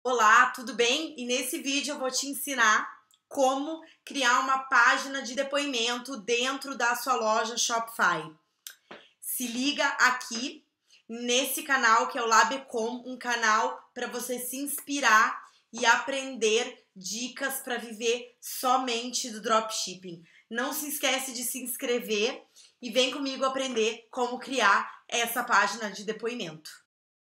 Olá, tudo bem? E nesse vídeo eu vou te ensinar como criar uma página de depoimento dentro da sua loja Shopify. Se liga aqui nesse canal que é o Labecom, um canal para você se inspirar e aprender dicas para viver somente do dropshipping. Não se esquece de se inscrever e vem comigo aprender como criar essa página de depoimento.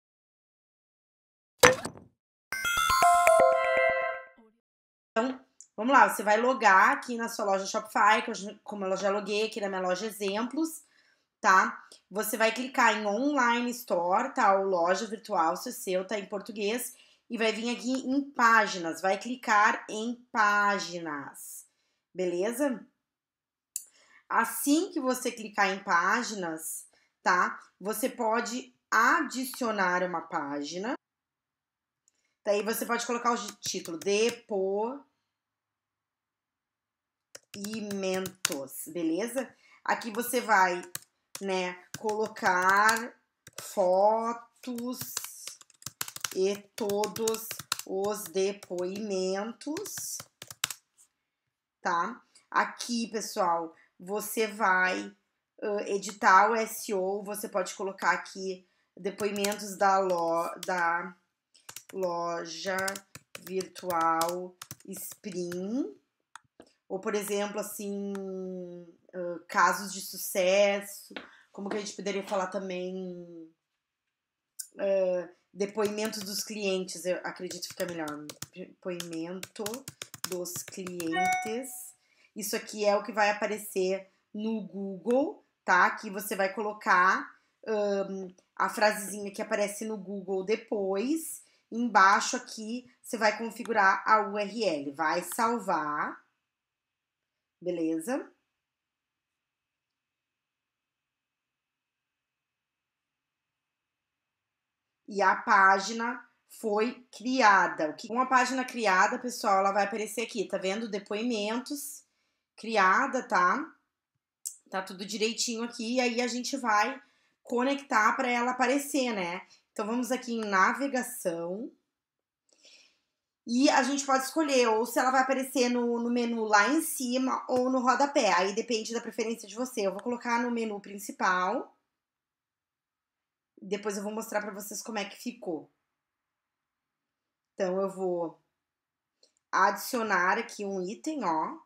Então, vamos lá, você vai logar aqui na sua loja Shopify, como eu já loguei aqui na minha loja Exemplos, tá? Você vai clicar em Online Store, tá? Ou loja virtual, se o seu tá em português, e vai vir aqui em Páginas, vai clicar em Páginas, beleza? Assim que você clicar em Páginas, tá? Você pode adicionar uma página, daí você pode colocar o título Depoimentos, beleza? Aqui você vai, colocar fotos e todos os depoimentos, tá? Aqui, pessoal, você vai editar o SEO, você pode colocar aqui depoimentos da loja virtual Spring, ou, por exemplo, assim, casos de sucesso, como que a gente poderia falar também, depoimentos dos clientes, eu acredito que fica melhor, depoimento dos clientes, isso aqui é o que vai aparecer no Google, tá? Aqui você vai colocar a frasezinha que aparece no Google depois, embaixo aqui você vai configurar a URL, vai salvar, beleza? E a página foi criada. Uma página criada, pessoal, ela vai aparecer aqui, tá vendo? Depoimentos, criada, tá? Tá tudo direitinho aqui, e aí a gente vai conectar para ela aparecer, né? Então vamos aqui em navegação. E a gente pode escolher ou se ela vai aparecer no menu lá em cima ou no rodapé. Aí depende da preferência de você. Eu vou colocar no menu principal. Depois eu vou mostrar pra vocês como é que ficou. Então eu vou adicionar aqui um item, ó.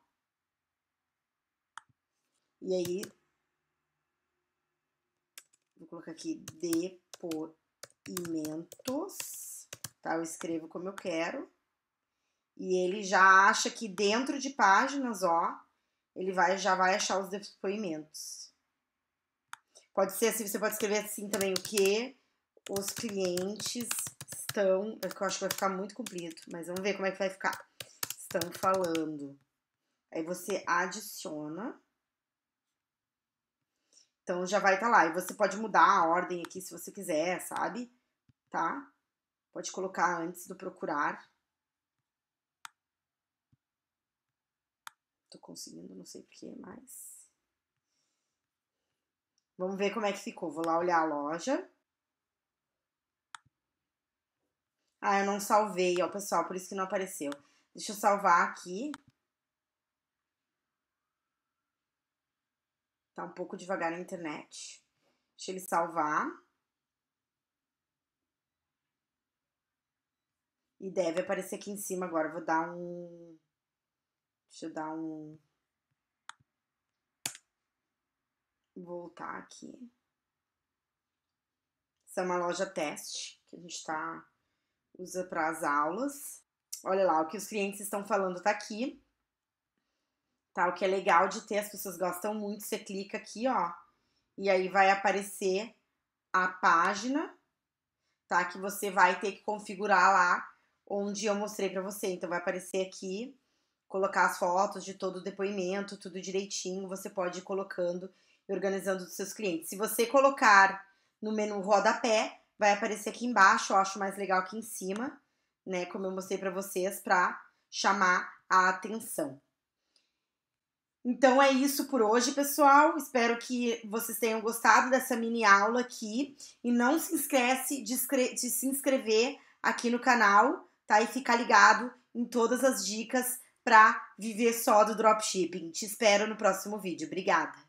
E aí vou colocar aqui depoimentos, tá? Eu escrevo como eu quero. E ele já acha que dentro de páginas, ó, ele já vai achar os depoimentos. Pode ser assim, você pode escrever assim também o que os clientes estão, eu acho que vai ficar muito comprido, mas vamos ver como é que vai ficar. Estão falando. Aí você adiciona. Então já vai estar lá. E você pode mudar a ordem aqui se você quiser, sabe? Tá? Pode colocar antes do procurar. Tô conseguindo, não sei porquê, mas... Vamos ver como é que ficou. Vou lá olhar a loja. Ah, eu não salvei, ó, pessoal, por isso que não apareceu. Deixa eu salvar aqui. Tá um pouco devagar a internet. Deixa ele salvar. E deve aparecer aqui em cima agora. Vou dar um... Deixa eu dar um... Voltar aqui. Essa é uma loja teste que a gente usa para as aulas. Olha lá, o que os clientes estão falando tá aqui. Tá, o que é legal de ter, as pessoas gostam muito. Você clica aqui, ó. E aí vai aparecer a página, tá? Que você vai ter que configurar lá onde eu mostrei pra você. Então vai aparecer aqui, colocar as fotos de todo o depoimento, tudo direitinho. Você pode ir colocando e organizando dos seus clientes. Se você colocar no menu rodapé, vai aparecer aqui embaixo. Eu acho mais legal aqui em cima, né? Como eu mostrei pra vocês, pra chamar a atenção. Então é isso por hoje, pessoal. Espero que vocês tenham gostado dessa mini aula aqui. E não se esquece de se inscrever aqui no canal, tá? E fica ligado em todas as dicas para viver só do dropshipping. Te espero no próximo vídeo. Obrigada!